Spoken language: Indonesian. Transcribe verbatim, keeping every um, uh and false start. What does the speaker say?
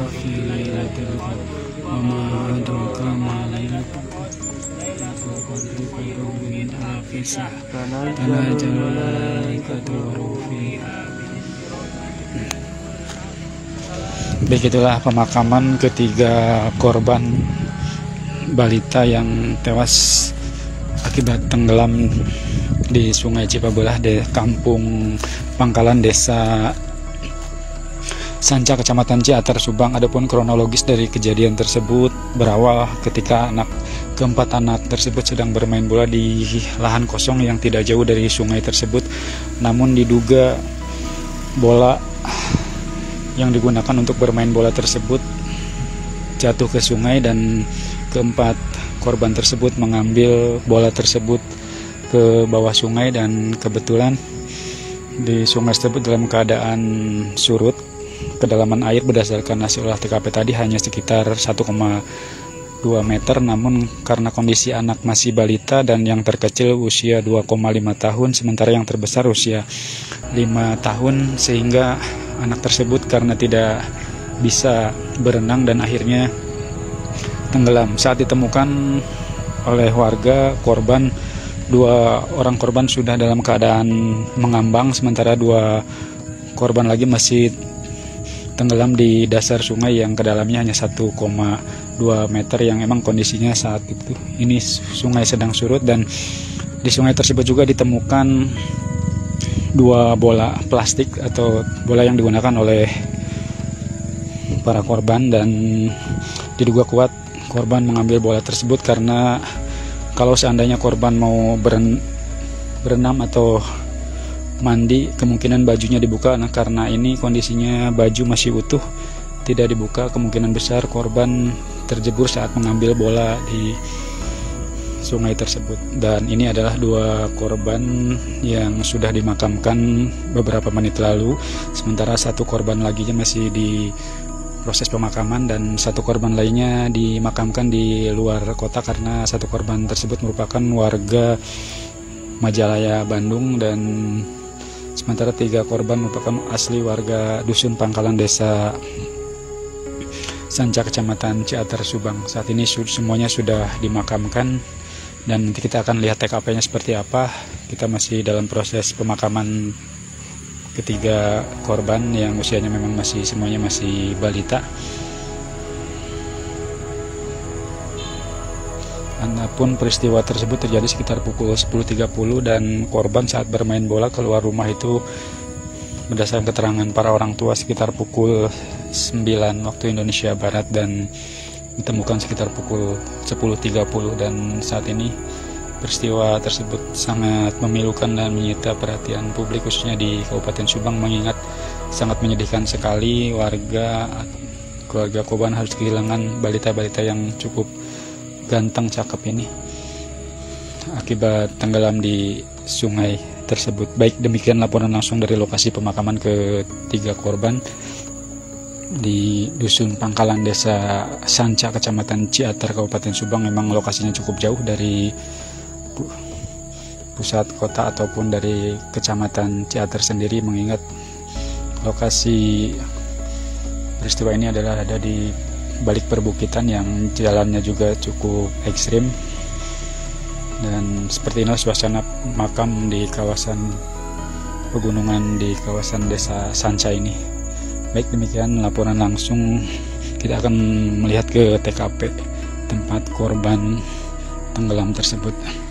في ليلة القدر وما أدراك ما ليلة القدر من ألف شهر تنزل الملائكة والروح فيها. Begitulah pemakaman ketiga korban balita yang tewas akibat tenggelam di Sungai Cipabelah di Kampung Pangkalan, Desa Sanca, Kecamatan Ciater, Subang. Adapun kronologis dari kejadian tersebut berawal ketika anak keempat anak tersebut sedang bermain bola di lahan kosong yang tidak jauh dari sungai tersebut. Namun diduga bola yang digunakan untuk bermain bola tersebut jatuh ke sungai dan keempat korban tersebut mengambil bola tersebut ke bawah sungai, dan kebetulan di sungai tersebut dalam keadaan surut. Kedalaman air berdasarkan hasil olah T K P tadi hanya sekitar satu koma dua meter, namun karena kondisi anak masih balita dan yang terkecil usia dua koma lima tahun sementara yang terbesar usia lima tahun, sehingga anak tersebut karena tidak bisa berenang dan akhirnya tenggelam. Saat ditemukan oleh warga, korban dua orang korban sudah dalam keadaan mengambang, sementara dua korban lagi masih tenggelam di dasar sungai yang kedalamnya hanya satu koma dua meter, yang emang kondisinya saat itu ini sungai sedang surut. Dan di sungai tersebut juga ditemukan dua bola plastik atau bola yang digunakan oleh para korban, dan diduga kuat korban mengambil bola tersebut karena kalau seandainya korban mau beren, berenam atau mandi, kemungkinan bajunya dibuka. Nah, karena ini kondisinya baju masih utuh, tidak dibuka, kemungkinan besar korban terjebur saat mengambil bola di sungai tersebut. Dan ini adalah dua korban yang sudah dimakamkan beberapa menit lalu, sementara satu korban lagi masih di proses pemakaman dan satu korban lainnya dimakamkan di luar kota karena satu korban tersebut merupakan warga Majalaya, Bandung, dan sementara tiga korban merupakan asli warga Dusun Pangkalan, Desa Sanca, Kecamatan Ciater, Subang. Saat ini semuanya sudah dimakamkan dan nanti kita akan lihat T K P-nya seperti apa. Kita masih dalam proses pemakaman ketiga korban yang usianya memang masih semuanya masih balita. Adapun peristiwa tersebut terjadi sekitar pukul sepuluh tiga puluh dan korban saat bermain bola keluar rumah itu berdasarkan keterangan para orang tua sekitar pukul sembilan waktu Indonesia Barat dan ditemukan sekitar pukul sepuluh tiga puluh. Dan saat ini peristiwa tersebut sangat memilukan dan menyita perhatian publik khususnya di Kabupaten Subang, mengingat sangat menyedihkan sekali warga keluarga korban harus kehilangan balita-balita yang cukup ganteng cakep ini akibat tenggelam di sungai tersebut. Baik, demikian laporan langsung dari lokasi pemakaman ketiga korban di Dusun Pangkalan, Desa Sanca, Kecamatan Ciater, Kabupaten Subang. Memang lokasinya cukup jauh dari pusat kota ataupun dari Kecamatan Ciater sendiri, mengingat lokasi peristiwa ini adalah ada di balik perbukitan yang jalannya juga cukup ekstrim. Dan seperti inilah suasana makam di kawasan pegunungan di kawasan Desa Sanca ini. Baik, demikian laporan langsung. Kita akan melihat ke T K P tempat korban tenggelam tersebut.